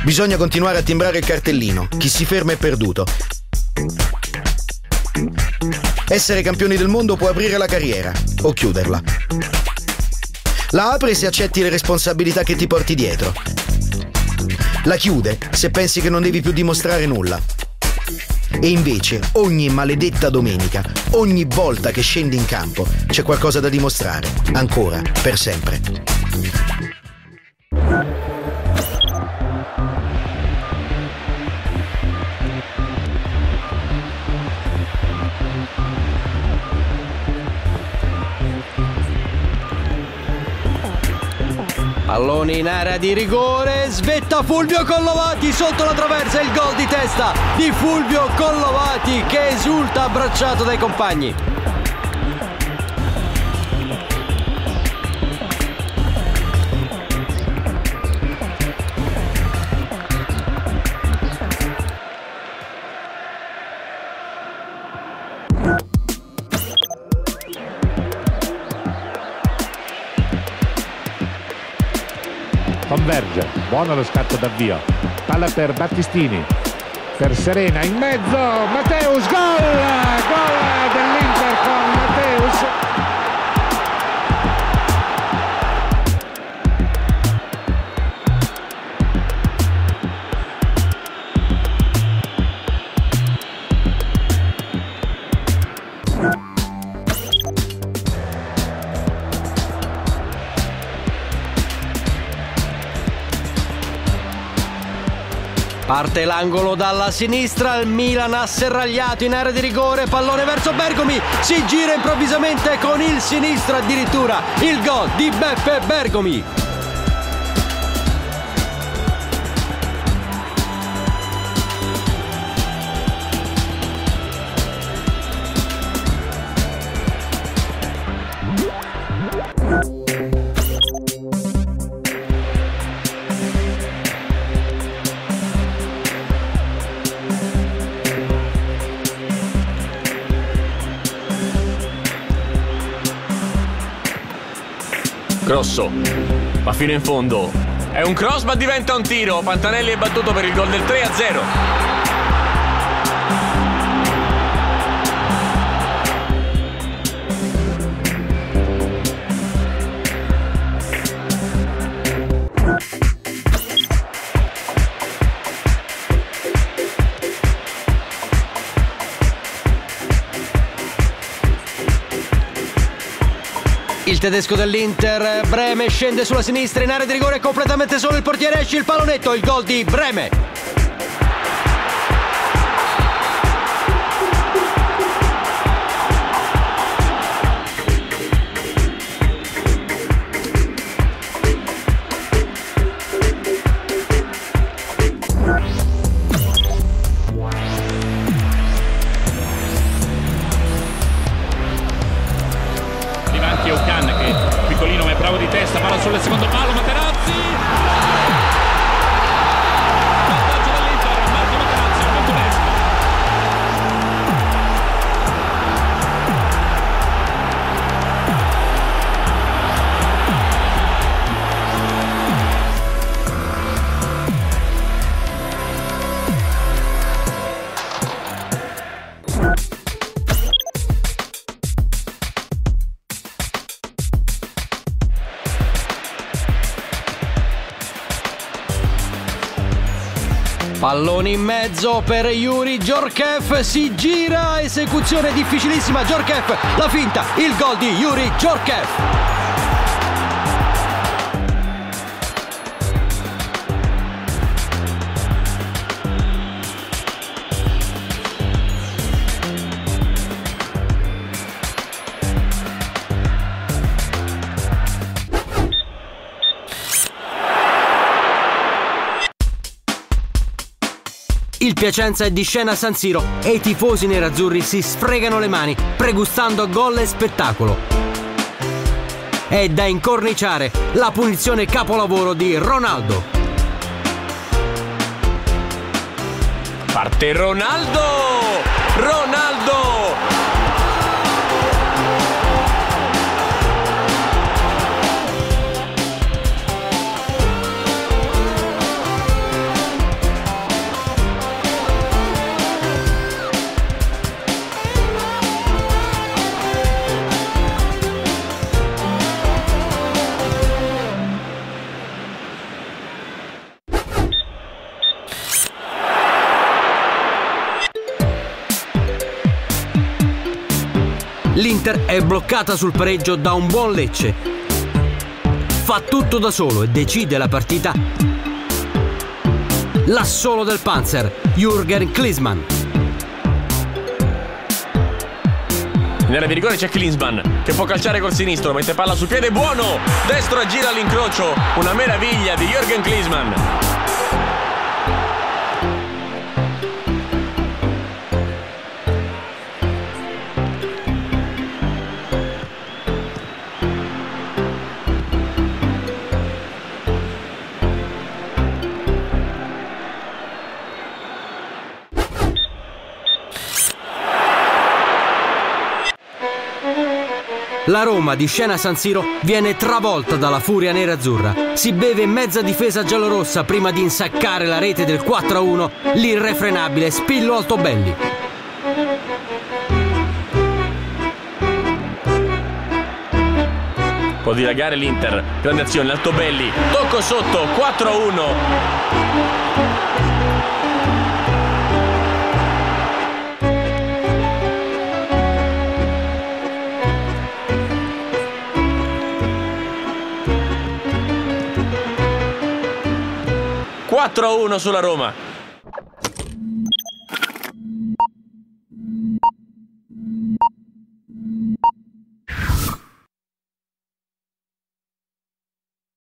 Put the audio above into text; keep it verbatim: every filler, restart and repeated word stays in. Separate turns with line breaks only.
Bisogna continuare a timbrare il cartellino. Chi si ferma è perduto. Essere campioni del mondo può aprire la carriera o chiuderla. La apre se accetti le responsabilità che ti porti dietro. La chiude se pensi che non devi più dimostrare nulla. E invece ogni maledetta domenica, ogni volta che scendi in campo, c'è qualcosa da dimostrare, ancora, per sempre.
Pallone in area di rigore, svetta Fulvio Collovati sotto la traversa, il gol di testa di Fulvio Collovati che esulta abbracciato dai compagni.
Converge, buono lo scatto d'avvio, palla per Battistini, per Serena in mezzo, Matteus, gol, gol dell'Inter con Matteus.
Parte l'angolo dalla sinistra, il Milan ha serragliato in area di rigore, pallone verso Bergomi, si gira improvvisamente con il sinistro addirittura, il gol di Beppe Bergomi.
Grosso, va fino in fondo. È un cross ma diventa un tiro. Pantanelli è battuto per il gol del tre a zero.
Il tedesco dell'Inter, Breme, scende sulla sinistra in area di rigore, completamente solo il portiere, esce il pallonetto, il gol di Breme.
Di testa, palla sul secondo palo, Materazzi, vantaggio dell'Inter, Marco Materazzi, il portoghese.
Pallone in mezzo per Yuri Djorkaeff, si gira, esecuzione difficilissima, Djorkaeff, la finta, il gol di Yuri Djorkaeff. Il Piacenza è di scena a San Siro e i tifosi nerazzurri si sfregano le mani, pregustando gol e spettacolo. È da incorniciare la punizione capolavoro di Ronaldo.
Parte Ronaldo! Ronaldo!
L'Inter è bloccata sul pareggio da un buon Lecce. Fa tutto da solo e decide la partita l'assolo del Panzer, Jürgen Klinsmann.
In area di rigore c'è Klinsmann che può calciare col sinistro, mette palla sul piede, buono! Destro e gira all'incrocio, una meraviglia di Jürgen Klinsmann.
La Roma di scena San Siro viene travolta dalla furia nerazzurra. Si beve mezza difesa giallorossa prima di insaccare la rete del quattro a uno l'irrefrenabile Spillo Altobelli.
Può dilagare l'Inter, grande azione, Altobelli, tocco sotto, quattro a uno. quattro a uno sulla Roma.